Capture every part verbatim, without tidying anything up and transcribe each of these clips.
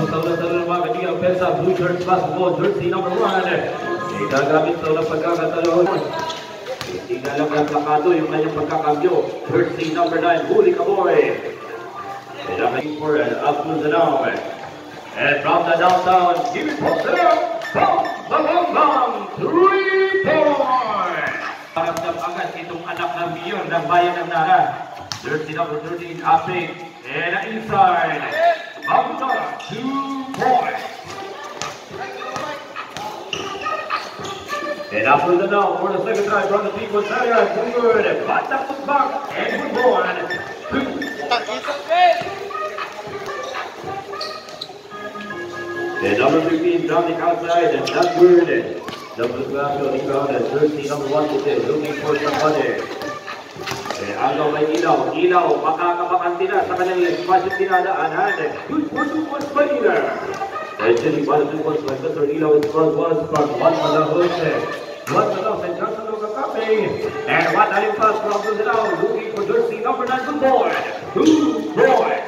sa ulat sa ulat mga kanigang pensa, blue shirts basketball, jersey number one. Igagamit sa ulat pagkakatalon. Hindi na lang ang plakado yung kanyang pagkakambyo. Jersey number nine, Huli Kaboy. Kailangan for an Abdul Zanao. And from the downtown, give it for Zanao. From the long three point. Paramdam agad itong anak ng mayor ng bayan ng Nara. Jersey number thirteen, Apik. And inside, Abdul, two points. And after the now, for the second time from the people, Sayas, good, back to back, and good one, two. And number fifteen, Dominic outside, and that's good. Number twelve, rebound, and jersey number one, looking for somebody. And agaw may ilaw, ilaw, makakabakanti na sa kanyang espasyong dinadaanan. Good for two points by Ilaw. And Jenny, one two points by Mister Ilaw is front one spot, one for the host. One for the and Johnson Lokakape. And one time pass from Ilaw, looking for jersey number nine, good boy. Two boys.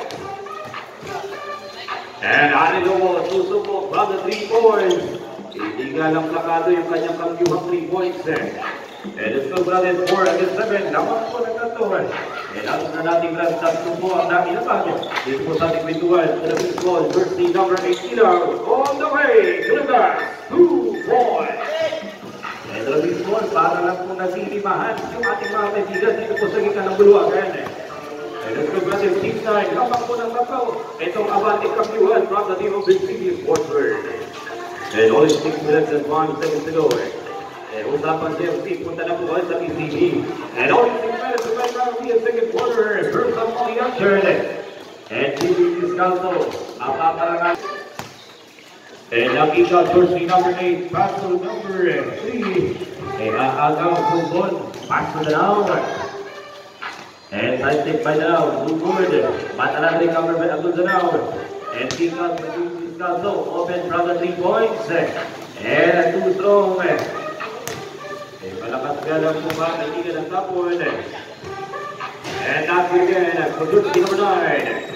And Arilobo, susubok from the three points. Hindi nga lang plakado yung kanyang kambyuhang three points. And it's still running four against seven. Naman po nagkatuhan. And atos na nating lang tatlo po ang nakinapag. Dito po sa ating pintuan. To the baseball, jersey number eight, Ilaw. On the way to the back. Two points. And to the baseball, para lang po naglilimahan yung ating mga kaibigan dito po sa gitna ng bulwagan. And let's go back to team nine. Lamang po ng Macau. Itong abating kampiuhan from the team of Big City Sports World. And only six minutes and one seconds to go. Eh, usapan siya, punta na po sa P C B. And only six minutes to go round the second quarter. First up on the answer. And T V Discalso, mapaparangan. And nakita jersey number eight, paso number three. Eh, aagaw Sumbon, paso na now. And side step by now, good. Matalang recover by Abdul Zanao. And Tika Discalso, open from the three points. And too strong. Eh, malakas nga lang po ba, kaibigan ng tapon. And not again, produce number nine.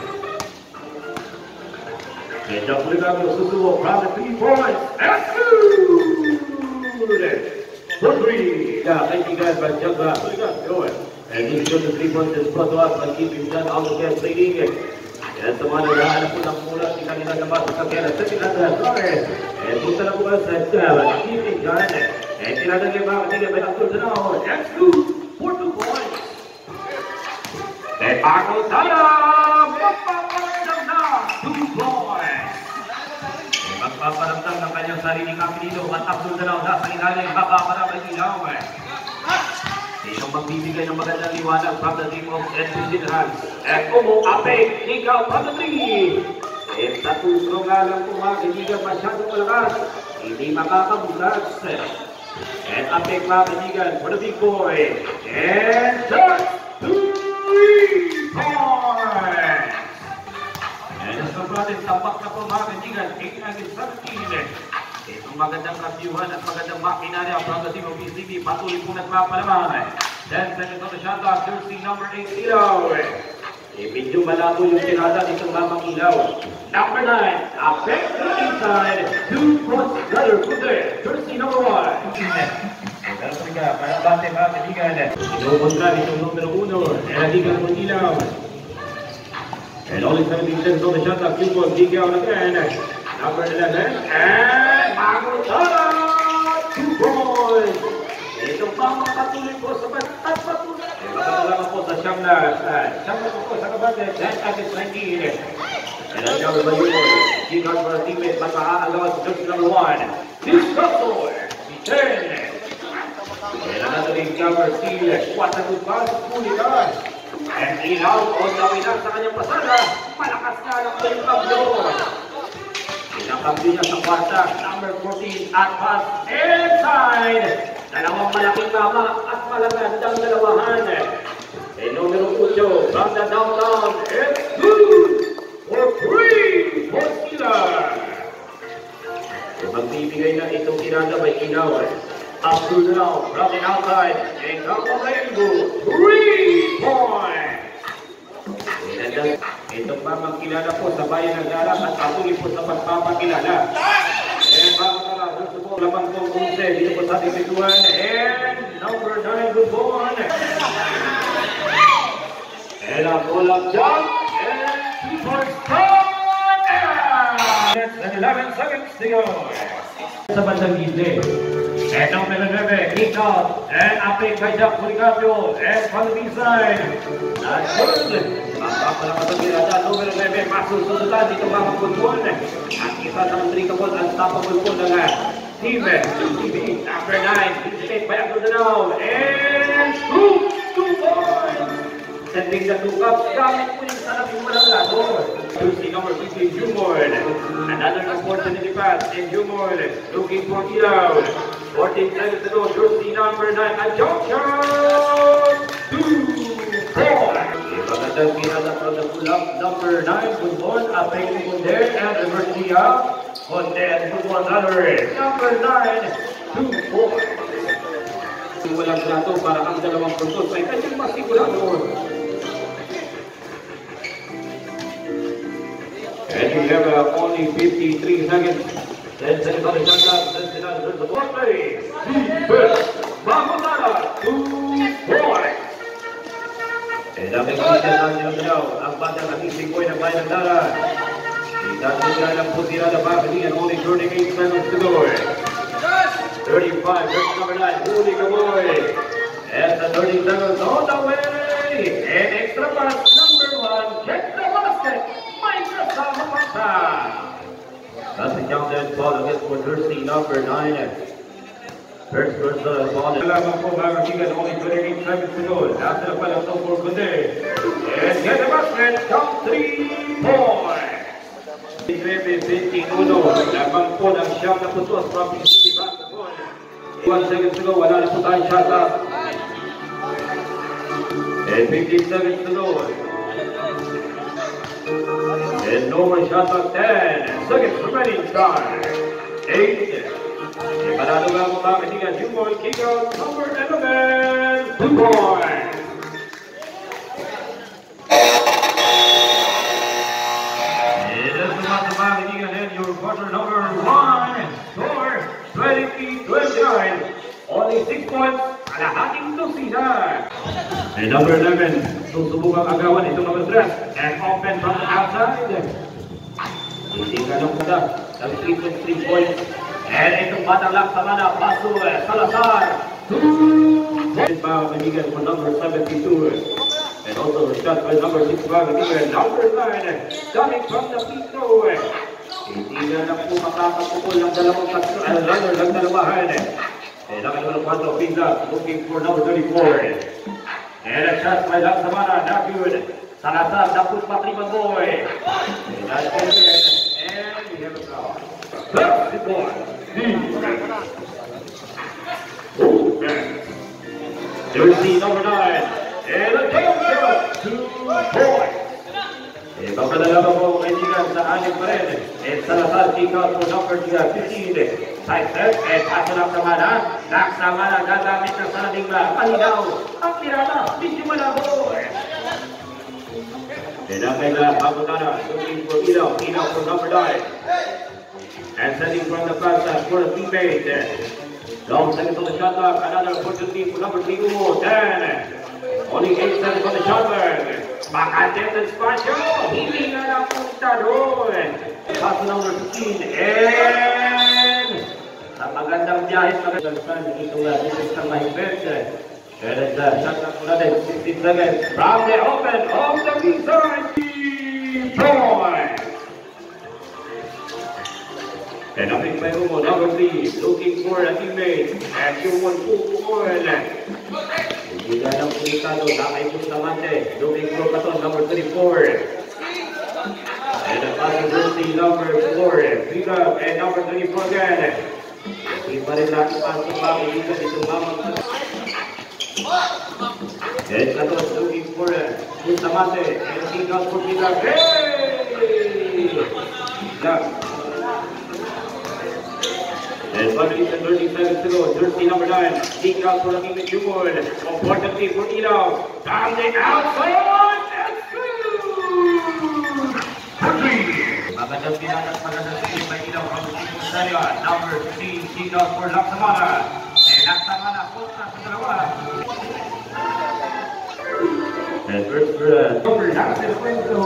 And the Puligado susubo from the three points. And good! For three. Yeah, kaibigan, but just uh, Puligado, go ahead. And he's got the three points is brought to us by keeping that out of the leading. And sa mga naghahanap po ng mula, si kanila naman sa kanya, sa kinadra, Flores. And punta na po ba sa keeping that. And tinatagay mga katiga by Abdul Zanao. And two, for two points. And Paco Tara, magpaparamdam na, two points. And magpaparamdam ng kanyang sariling kapilito at Abdul Zanao nasa ilalim, mapaparamay ilaw. Itong magbibigay ng magandang liwanag from the team of Edwin Dinhans. And Kumo Apek, ikaw from the three. And sa puso nga lang po mga kaibigan masyadong malakas, hindi makakabukas. And Apek mga kaibigan for the big boy. And shot! Three points! And as the brother, tampak na po mga kaibigan, eight against seventeen. Itong magandang kasyuhan at magandang makinarya from the team of B C B, patuloy po nagpapalaman. ten seconds on the shot clock, jersey number eight, Ilaw. E medyo malabo yung tirada nitong mamang Ilaw. Number nine, Apek to the inside, two points together, good there, jersey number one. Pero sa nga, para bate mga kaibigan. Inukontra nitong numero uno, Eradigan ng Ilaw. And only seventeen seconds on the shot clock, two points, Digaw again. Number eleven, and Paco Tara, two points. Itong pamang patuloy po sa at patuloy. Makakalaman po sa siyam na, siyam na po sa kabate, ten against nineteen. And ang number by yun, Digaw for a teammate, matahaalawan sa jersey number one. Discalso, ten. And another cover steal, what a good pass, Puligan. And Ilaw, on the way lang sa kanyang pasada, malakas na lang po yung kablo. Pinakampi niya sa kwarta, number fourteen, at pass inside. Dalawang malaking mama at malagandang dalawahan. And numero eight, from the downtown, it's good for three for Sila. Magbibigay na itong tirada by Ilaw. Abdul Zanao, from the outside, and Capo Rainbow, three points. And Ito pa magkilala po sa bayan ng Zara at patuloy po sa pagpapakilala. And mga kala, gusto po lamang po unse dito po sa ating bituan. And number nine, good born. And a pull-up jump. And two-point start. And eleven seconds to go. Sa bandang gilid. And number eleven, kick out. And aping kay Jack Puricapio. And Palabisay. That's good. Mapapalamatagin at number eleven, masusundan dito mga football. At isa sa unbreakable, unstoppable po ng team. Number nine, eight by Abdul and two, two points. Sending the two cups, gamit po yung sarap yung walang lado. Jersey number fifteen, Jumon. Another opportunity pass, and Jumon looking for Ilaw. fourteen seconds to go, jersey number nine, a jump shot. Two, four. Pagkatang kinala from the pull-up, number nine, Jumon, apeng Kunder, and reverse niya. Kunder, Jumon, another. Number nine, two, four. Walang plato para ang dalawang puntos ay kanyang masigurado. And we have uh, only fifty-three seconds. ten seconds on the shot clock. ten seconds on the ball play. Defense. Mamutara. Two points. And ang pagkakita lang nila galaw. Ang batang natising ko ay nagbayad ng Dara. Itatulga lang po sila na pakalingan. Only thirty-eight seconds to go. thirty-five. Versus number nine. Huli Kaboy. And the thirty seconds on the way. And extra pass number one. Check the basket. That's the counted ball against for jersey number nine. First versus the ball. Lamang po mga kaibigan, only twenty-eight seconds to go. After the final so for Kunder. And get the basket, count three points. eleven fifty-one. Lamang po ng siyam na putos from P C basketball. one second to go, wala na po tayong shot up. And fifteen seconds to go. And no more shot clock. ten seconds remaining. Time. eight. E panalo nga mga kaibigan, Jumon, kick out, number eleven, two points. It is the mga kaibigan, and your quarter number one, score, twenty twenty-nine. Only six points, kalahating dosina. And number eleven, susubukang agawan itong number three. And open from the outside. Hindi ka lang punta. Ang three point three points. And itong batang lang sa mana. Paso Salazar. Two. And mga kaibigan for number seventy-two. And also shot by number six mga kaibigan. Number nine. Coming from the free throw. Hindi na lang po makakapukul ng dalawang runner ng dalawahan. And nakalimulang kwanto. Pinza looking for number thirty-four. And a shot by Lang Samana. Not good. Salazar, Daput Patriman Boy. And that's it. And we have a foul. Basketball. Jersey number nine. And a jump shot. Two points. Eh, papadala po kaibigan sa anim pa rin. And Salazar, kick out for number fifteen. Side step. And paso Lang Samana. Lang Samana, gagamit ng salading ba. Palinaw. Ang tirada. Medyo malabo. And up in the Babutana, looking for Ilaw, Ilaw for number nine. And sending from the pass for the teammate. Long seconds on the shot clock, another opportunity for number three, ten. Only eight seconds on the shot clock. Makatendan Spacio, hindi na lang punta doon. Pass number fifteen, and sa magandang biyahe, magandang stand, ito nga, this is the mahigpit. And it's a shot clock for another sixteen seconds. From the open of the return, point. And nothing by Humo, number three, looking for a teammate. And you want to one. Hindi na lang punikado, nakaipos naman eh. Looking for Paton, number thirty-four. And a passing jersey, number four. Pick up, and number thirty-four again. Hindi pa rin natin pasok mga kaibigan, itong mamang. And Paton looking for Bustamante. And pick up for pick up. Hey! Yeah. And one minute and thirty seconds to go. Jersey number nine. Kick out for the team in Jumon. Opportunity for Ilaw. Down the outside. That's good. Magandang pinatas, magandang speed, may ilaw from the team Australia. Number fifteen, she goes for Laksamana. And Laksamana, punta sa dalawa. And first for uh, number Laksamana Quinto.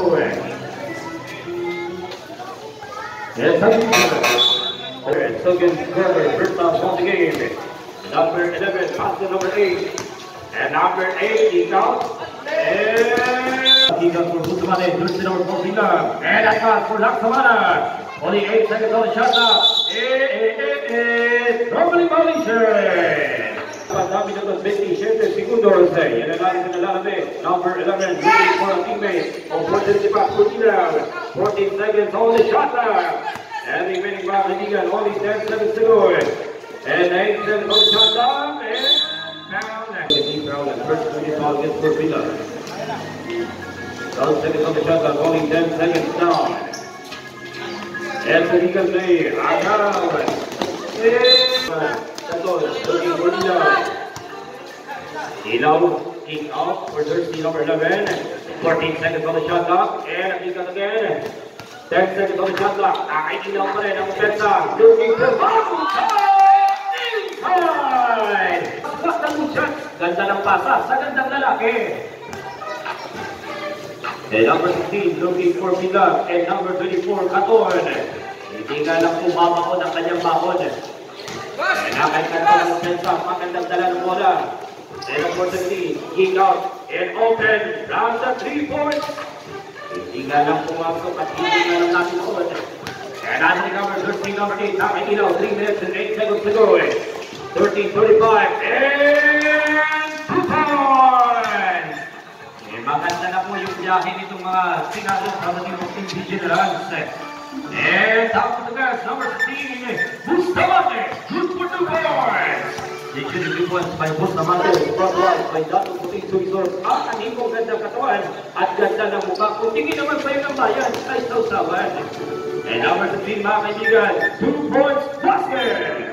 And second for and second scorer, first off on the game. Number eleven, pass to number eight. And number eight, he comes. And he goes for Bustamante, third to number fourteen. And that pass for Laksamana. Only eight seconds on the shot clock. Eh, eh, eh, eh. Troubling violation. Dami na ng twenty-seven segundos. Yan ang natin na lalabit. Number eleven, waiting for a teammate. Opportunity pass for Tila. fourteen seconds on the shot clock. And the remaining round Ligan, only ten seconds to go. And eight seconds on the shot clock. And found. The deep round and first twenty ball gets for Tila. twelve seconds on the shot clock, only ten seconds down. And the Ligan play. Agaw. Looking for Ilaw. Ilaw, kick off for jersey number eleven. fourteen seconds on the shot clock. And kick out again. ten seconds on the shot clock. Nakailaw pa rin ang opensa. Looking for inside! Bastang shot. Ganda ng pasa sa gandang lalaki. And number sixteen, looking for Pilar. And number twenty-four, Katon. Hindi nga lang pumabakon ang kanyang bakon. And nakailaw ng opensa. Magandang dala ng bola. And unfortunately, kick out and open. Round the three points. Hindi nga lang pumasok at hindi nga lang natin ulit. And as the number thirteen, number eight, nakailaw, three minutes and eight seconds to go. thirteen thirty-five and two points! Eh, maganda na po yung biyahe nitong mga sinalo sa mga team Vigilance. And top of the gas, number fifteen, Bustamante, good for two points! They should be points by Bustamante, front right by Dato Puting Surisor. Ang anhingong ganda katawan at ganda ng mukha. Kung tingin naman pa yung bayan, ay sausawan. And number fifteen, mga kaibigan, two points basket!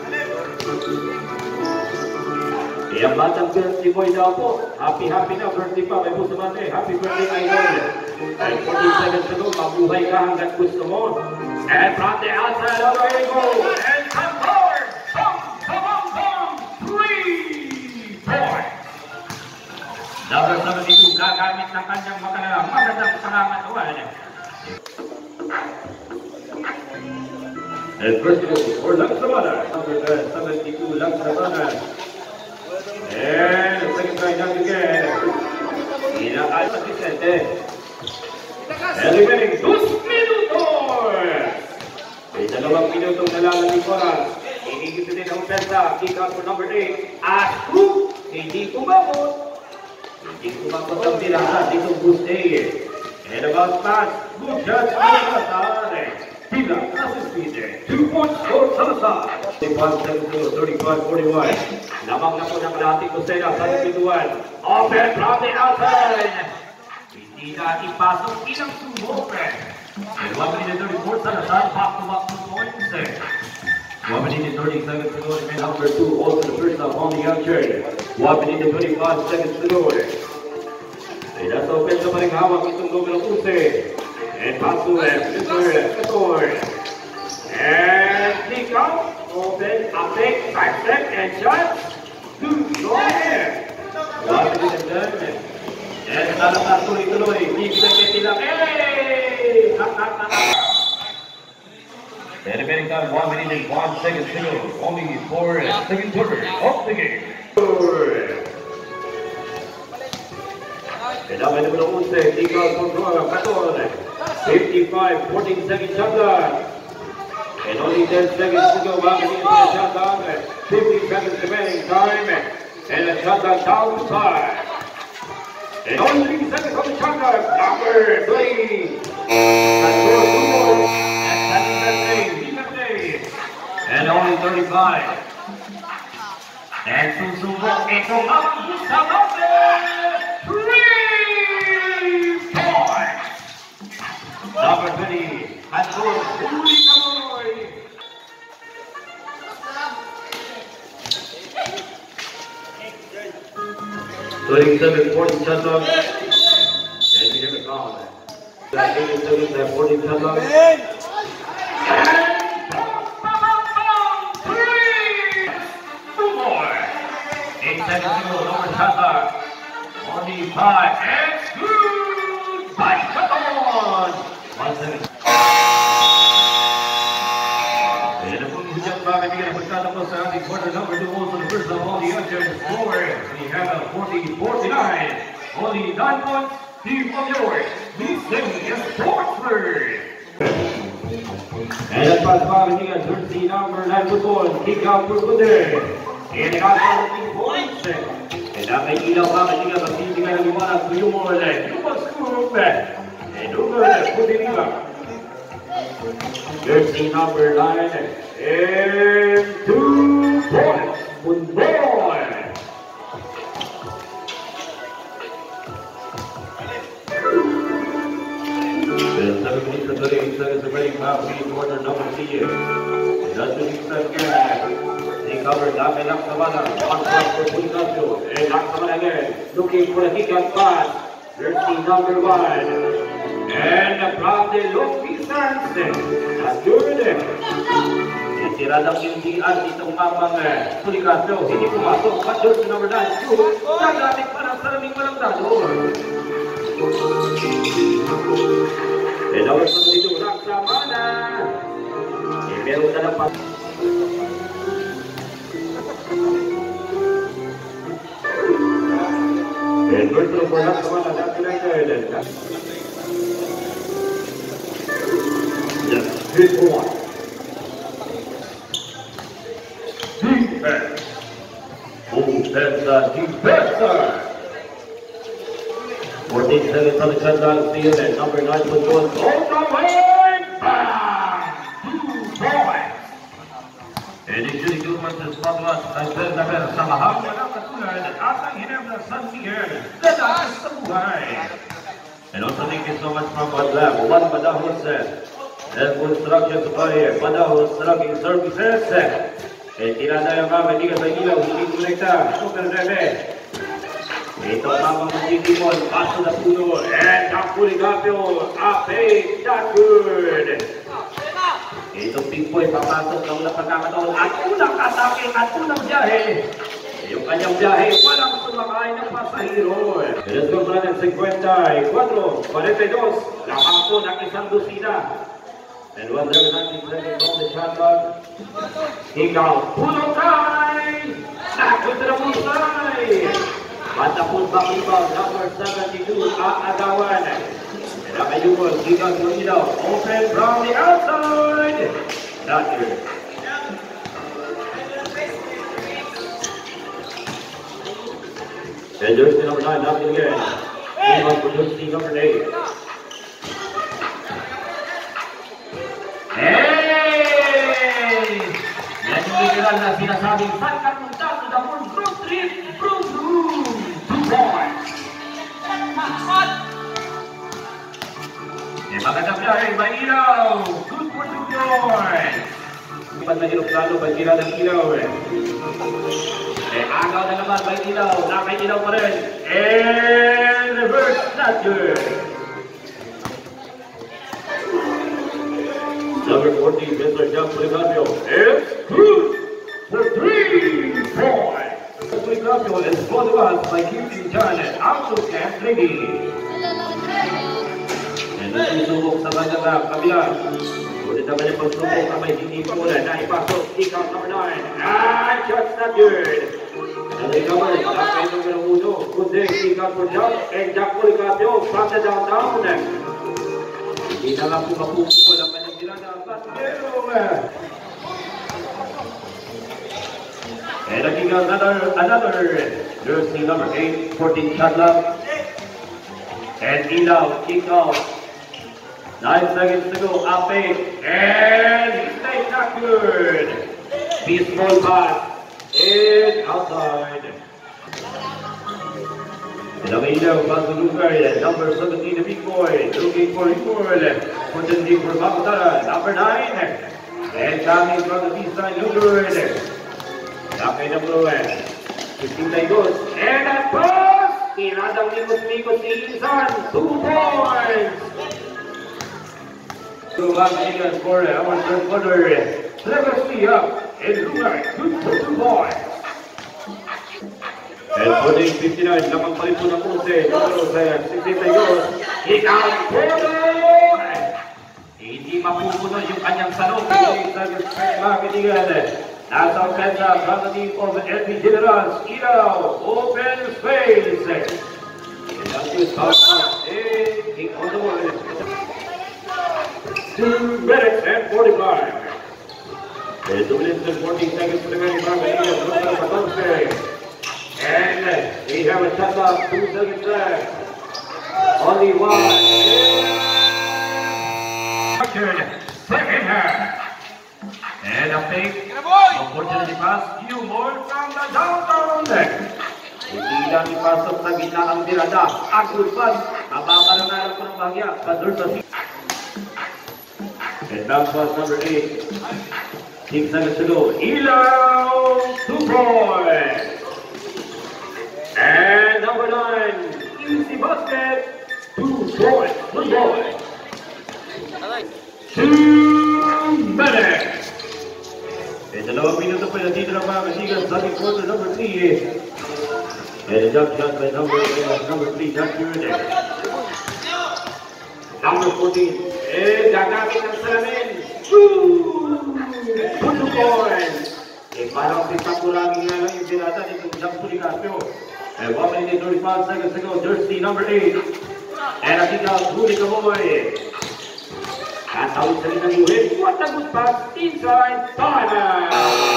Kaya batang birthday boy daw po. Happy-happy na birthday pa may Bustamante. Happy birthday, Idol. And fourteen seconds to go, mabuhay ka hanggat gusto mo. And from the outside, over you go. And come forward! Boom! Boom! Boom! Three points! Number seventy-two, gagamit ng kanyang magandang magandang pangangatawan. And first goal for Laksamana. Number seventy-two, Laksamana. And the second try down again. Inaayos sa Vicente. And remaining two minutos. May dalawang minutong nalalaliparan. Inigit din ang opensa. Kick out for number eight. Asku. Hindi kumabot. Hindi kumabot ang tirahan dito Buste. And about pass. Good shot. Salazar. Tila, nasa speed. Two points for Salazar. thirty-one seventy-two, thirty-five forty-one. Lamang na po ng kalahating dosena sa pintuan. Open from the outside. Hindi na ipasok ilang sumok. And one minute thirty-four, Salazar, back to back two points. one minute thirty seconds to go. And number two, also the first half on the outside. one minute twenty-five seconds to go. And that's open sa paring hawak itong numero twelve. And pass to Kator. And kick out. Open, up, take, five step, and shot. Two, go ahead. One minute done. And Salazar tuloy-tuloy. Bibigay sila. Hey! Knock, knock, knock. And remaining time, one minute and one second to go. Only for second quarter of the game. And now, number eleven, kick out for Kator. fifty-five, fourteen seconds shot clock. And only ten seconds to go. Back into the shot clock. fifteen seconds remaining time. And the shot clock down to five. And only three seconds on the shot clock. Number three. That's for two more. And that's the play. And only thirty-five. And susubok ito ang Bustamante. Three points. Number twenty, Kator, Uli Kamoy. twenty-seven, fourteen shot clock. And we never call that. twenty-seven, fourteen shot clock. Chandler. Only five. And good by Chandler. One second. And the movie just back again for Chandler sa ating quarter number two also the first of all the Angels score. We have a forty forty-nine. Only nine points. Team of yours. Please sing in Sportsford. And at pass back again, jersey number nine football. Kick out for Buder. And it got fourteen points. And ang may ilaw pa kanina magbibigay ng liwanag to Yumol. Yumol scoop. And Yumol Budiriba. Jersey number nine. And two points. Football. seven minutes and thirty-eight seconds remaining now for quarter number three. That's the six again. They cover Dame Laksamana. One point for Pulikacho. And Laksamana again. Looking for a kick out pass. Jersey number one. And from the low distance. That's good. Itiradang Indian itong mamang Pulikacho. Hindi pumasok. But jersey number nine. Nagalit pa ng saraming walang dado. And now it's going to Laksamana. And meron na lang pa. And virtual for Laksamana. That's United. Just hit one. Defense. Defense. Defense. fourteen seconds on the shutdown field and number nine was going all the way back. Two points. And it should do much as Pablas as well as sa mahaba ng katulad at ang hinam na San Miguel na dahil sa buhay. And also thank you so much from Badlab. One Badahos and construction supply Badahos Trucking Services. And tinadaya mga manigas sa ilaw, hindi kolekta. Super Rebe. Ito mamang Digimon, paso na puno, and ang Puligapio, Ape, not good. Ito Pigboy, papasok ng unang pagkakataon at unang atake at unang biyahe. Yung kanyang biyahe, walang sumakay ng pasahero. Let's go natin fifty-four, forty-two, nakako ng isang dosina. And one hundred ninety seconds on the shot clock. Ikaw, puno tayo! Nakot na pusay! Matapos back rebound, number seventy-two, Aagawan. And Akayumon, Gigas Molino, open from the outside. Not good. And jersey number nine, nothing again. Gigas for jersey number eight. Hey! Yan yung literal na sinasabing saan ka punta to the world road trip, road room. Points. Eh, magandang biyahe, may ilaw. Good for two points. Pag nahirap lalo, may ilaw ng ilaw eh. Eh, agaw na naman, may ilaw. Nakay ilaw pa rin. And reverse, not good. Number fourteen, Mister Jump Puligapio. It's good for three points. Puligapio is brought to us by Q T Channel, Auto Camp Ready. And nagsusubok sa kanyang kabila. Ulit naman yung pagsubok na may hinipula na ipasok. Kick out number nine. And just not good. And they cover it. Nakay number uno. Good day. Kick out for Jump. And Jack Puligapio from the downtown. Hindi na lang po mapupupol ang kanyang ginana. But meron. And I think another, another jersey number eight, fourteen Chandler. And Ilaw, kick off. Nine seconds to go, Ape. And he stays not good. Peaceful pass. And outside. And ang Ilaw, Basulugay, number seventeen, the big boy. Looking for Yul. Potentially for Bakutara, number nine. And coming from the east side, no good. Nakay na Bruin. fifteen goes. And at pass! Iradang likos-likos si Insan. Two points! Lugar Eagles for our third quarter. Legacy up. And Lugar, good for two points. And for the fifty-nine, lamang pa rin po ng Ponce, numero sa sixty-two, ikaw po! Hindi mapupuno yung kanyang salong. Hindi sa mga kaibigan. Nasa offensa from the team of L P Generals, Ilaw, open space. And that's his top up. And kick on the board. Two minutes and forty-five. And two minutes and fourteen seconds to the game. And we have a shot up, two seconds left. Only one. Second half. And a fake. Unfortunately pass. Few more from the downtown deck. Hindi lang ipasok sa gitna ang tirada. Agud pan. Mababaranaran ko ng bahagya. Pador sa six. And that was number eight. Six seconds to go. Ilaw. Two points. And number nine. Easy basket. Two points. Good boy. Two minutes. And dalawang minuto pa na dito ng mga kasigan sa ating quarter number three. And a jump shot by number, uh, number three, not good. Number fourteen. And gagamit ng salamin. Two! Two points. Eh, parang pitakurangin nga lang yung tirada nitong jump sulikasyo. And one minute thirty-five seconds to go. Jersey number eight. And I think I'll Rudy Kamoy. At tawid sa rin ng iuhin. What a good pass inside. Time!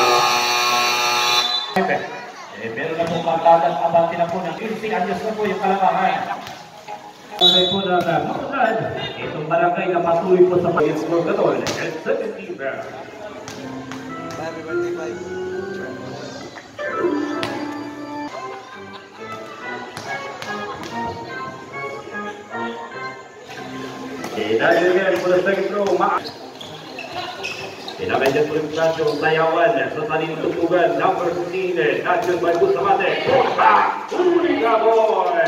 Eh, meron na pong maglagas abante na po ng fifteen anyos na po yung kalabahan. Pagay po na na mapunad. Itong barangay na patuloy po sa pag-score katol. And seventeen back. Happy birthday, Mike. Eh, dahil again for the second throw, Maas. Pinamedyan po rin Nacho Sayawan sa saling tutugan, number fifteen, Nacho by Bustamante. Porta! Uli ka, boy!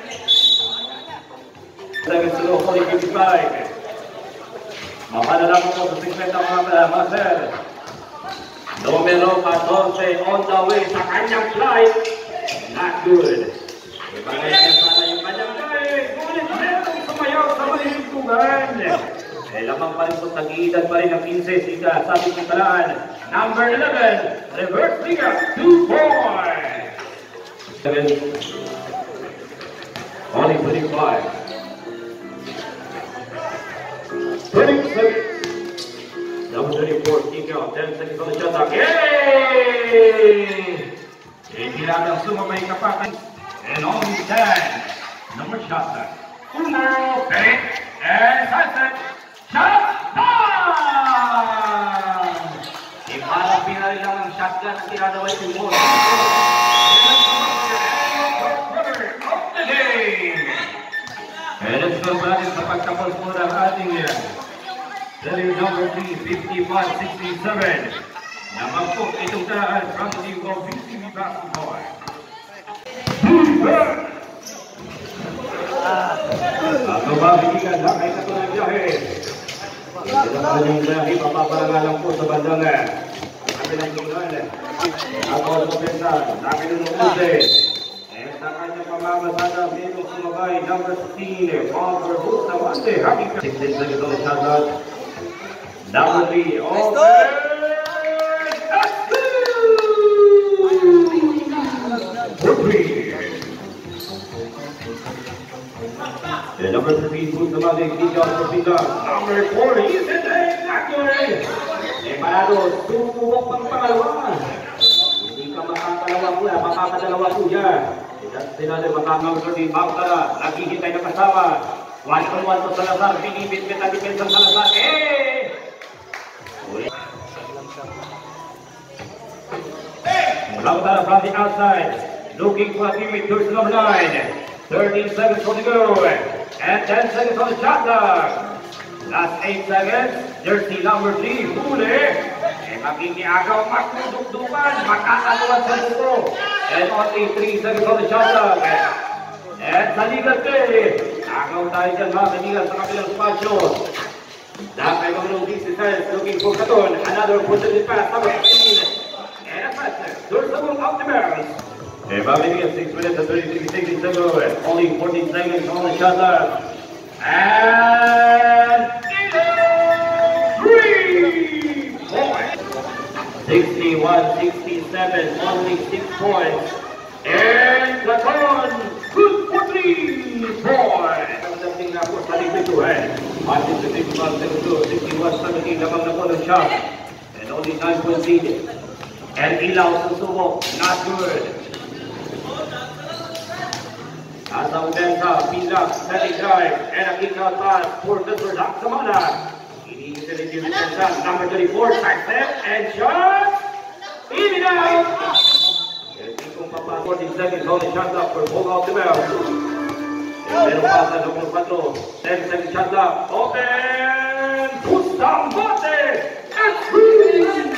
Second throw, forty fifty-five. Mapanala po sa sixty mga master. Numero fourteen on the way sa kanyang flight. Not good. Ibagay niya sana yung kanyang flight. Ngunit meron sumayaw sa maling tugan. Eh, lamang pa rin po, tag-iidan pa rin ang fifteen, sika, sabi ko talaan. Number eleven, reverse liga, two points. Only twenty-five. twenty-six. Number thirty-four, kick out, ten seconds on the shot clock. Yay! Hindi lang ang sumabay kapatid. And only ten. Number shot clock. Uno, fake, and sunset. Shot down! E parang pinari lang ang shotgun ang tinadaway yung ball. And let's go natin sa pagtapos po ng ating series number three, fifty-one sixty-seven. Naman po itong tarahan from the team of V C B Basketball. Ako ba, bigigan lang ay katunang biyahe. Ito na kanyang biyahe, papaparangalan po sa bandang kabilang lugar. Ako ang pumesa, nakin ng Ponce. And sa kanyang pamamasada, meron sumabay, number sixteen, Oliver Bustamante. Happy sixteen seconds on the shot clock. Number three, open! And number three, Bustamante, kick out for Pita. Number four, he's in there, accurate! Eh, parado, tumubok pang pangalawa. Hindi ka makakalawa po yan, makakadalawa po yan. Sila din makakawin din, Bautara, naghihintay na kasama. One on one to Salazar, binibit-bit na defense ng Salazar. Eh! Bautara from the outside, looking for a teammate, towards number nine. thirteen seconds for the go. And ten seconds on the shot clock. Last eight seconds, jersey number three, huli. Eh, makikiagaw, magdudukdukan, makakaluan sa buko. And only three seconds on the shot clock. And sa ligat eh, agaw tayo dyan mga kanigan sa kabilang spasyo. Dahil mga defense looking for Katon. Another positive pass, number fifteen. And a pass, there's the ball out the bounds. And Bobby again, six minutes and thirty-three seconds to go. Only fourteen seconds on the shot left. And three points. sixty-one sixty-seven, only six points. And Lacon, good for three points. Pagdating na po sa ligpituhan. Atin sa fifty-one seventy-two, sixty-one seventeen lamang na po ng shot. And only nine points needed. And Ilaw Susumo, not good. Asa Udensa, Pinlock, setting drive, and a kick out pass for Mister Doc Samana. Immediately gives Udensa, number thirty-four, back step, and shot! In and out! And Tikong Papa, fourteen seconds, only shot up for Bog out the bell. And then pasa number four, ten seconds shot up, open! Puts down Bote! And three!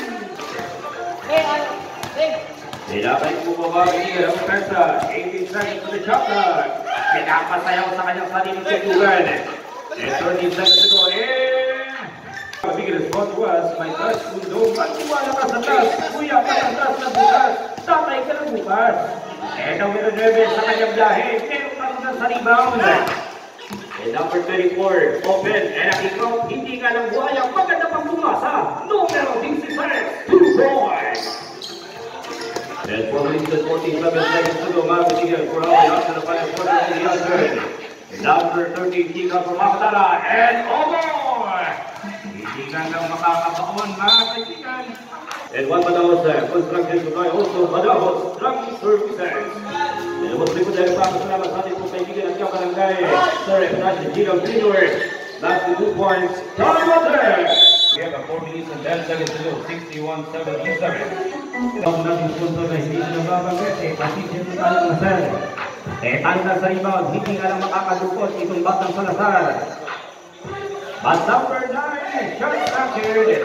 Nilabay po ba bigyan ang pesa? eighteen seconds to the shot clock. Pinapasayaw sa kanyang sariling tutugan. And thirteen seconds to go. And ang bigyan spot was, may touch, mundo, pagkuwala ka sa taas. Kuya, patatas na bukas. Tatay ka na bukas. And number nine sa kanyang biyahe. Meron pa rin sa rebound. And number thirty-four, open. And ang ikaw, hindi ka lang buhaya. Maganda pang bumasa. Numero sixty-six, two points. And four minutes and forty-seven seconds to go. Mabitigan for Hawai after the final quarter of the other. Number thirteen, Tika from Makatara. And over! Hindi ka lang makakabaon, mga kaibigan. And one Badahos, constructed by also Badahos Drug Services. And most people dahil pa salamat sa ating po kaibigan at kabarangay. Sir Ignacio Gino Junior Last two points. Tommy Walter! We have a four minutes and ten seconds to go. sixty-one seventy-seven. Kung natin sponsor na hindi na nababanggit, eh, pasisip na tayo masal. Eh, tayo na sa rebound, hindi ka lang makakadukot itong Batang Salazar. But number nine, shot captured.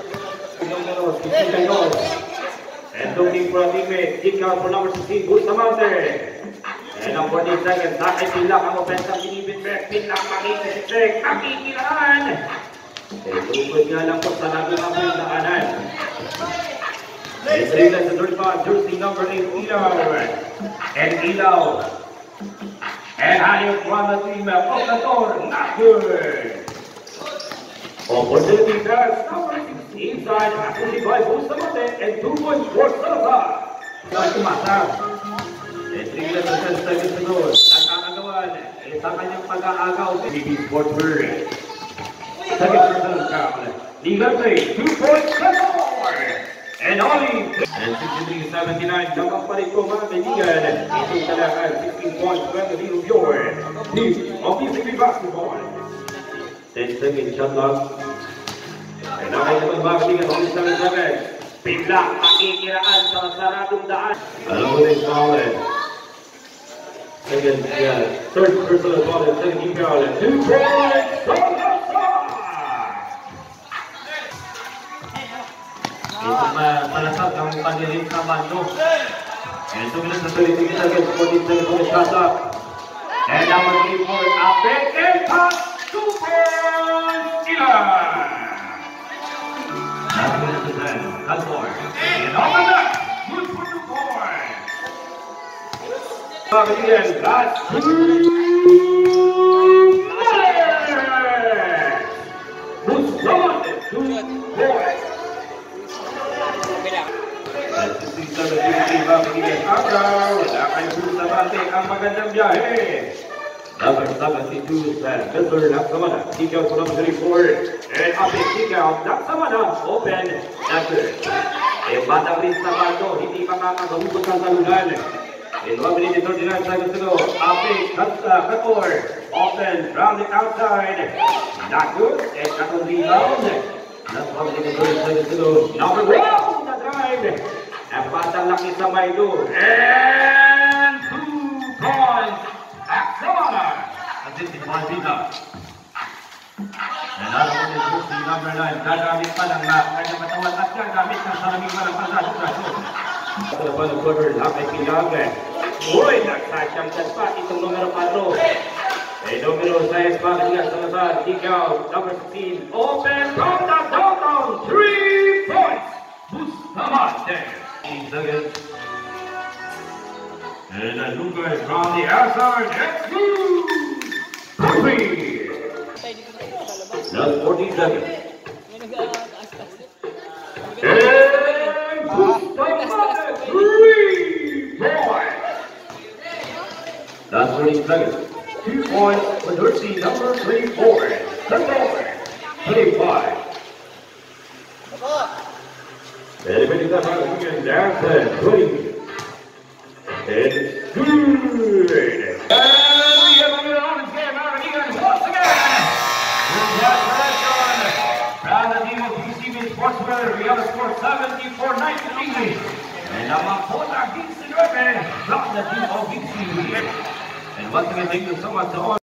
And looking for a teammate, kick out for number sixteen, Bustamante. And ang fourteen seconds, nakay Pinlock ang offensive binibit back. Pinlock makikisik, makikilaan. Eh, lupod nga lang po sa lago ng mga daanan. And three less than thirty-five, jersey number eight, Ilaw. And Ilaw. And Hayop from the team, Okator, not good. Opportunity pass, number sixteen, inside, actually by Bustamante, and two points for Salazar. Tumasa. And three less than ten seconds to go. At kakagawan, eh, sa kanyang pag-aagaw, B B Sports Bird. Second person count. Ligante, two points, Salazar. And Oli. And sixty-three seventy-nine, lamang pa rin ko mga kaibigan. Itong talakan, sixteen points, Puerto Rico Pure. Team of P C B Basketball. ten seconds shot clock. And nakikita mga kaibigan, only seven seconds. Pinlock, makikiraan sa saradong daan. Alam mo rin, Colin. Second, yeah, third person as well, and second team foul. And two points, Salazar. Ito malasag ang panirin sa bando. And two minutes and thirty-three seconds, fourteen seconds on the shot clock. And number three-four, Apek, and pass, two points, Ilan. Nine minutes to ten, Calvor. And on the net, good for two points. Again, last two minutes. Bustamante, two points. sixty-seven fifty, Babigyan Agaw. Wala kayo Bustamante ang magandang biyahe. Number seventy-two, Mister Laksamana. Kick out for number thirty-four. And up in kick out, Laksamana. Open, not good. Eh, batang rin sa bando, hindi makakagahubot ng talunan. In one minute and thirty-nine seconds to go. Up in Kator. Open, round the outside. Not good. And Kator rebound. That's one minute and thirty seconds to go. Number one, the drive. And batang laki sa Maido. And two points. Laksamana. And this is Malvina. And out of this jersey, number nine. Gagamit pa lang na kanyang matawan at gagamit ng salaming malang pagkasyon. Ito na pa ng quarter, lakay Pinlock. Uy, nagsasyang taspa itong numero four. Eh, numero six, Babigyan Salazar. Kick out, number sixteen. Open from the downtown. Three points. Bustamante. eighteen seconds. And Lucas from the outside. That's two. Three. Last fourteen seconds. And three points. Last fourteen seconds. Two points for jersey number twenty-four. twenty-five. And finish that round again. Down to twenty. It's good. And we have a good on this game out of Eagles once again. Good job, Bradshaw. Round the team of P C B Sportswear. We have a score seventy-four nineteen. And now both are Kingston River. From the team of P C B. And once again, thank you so much to all.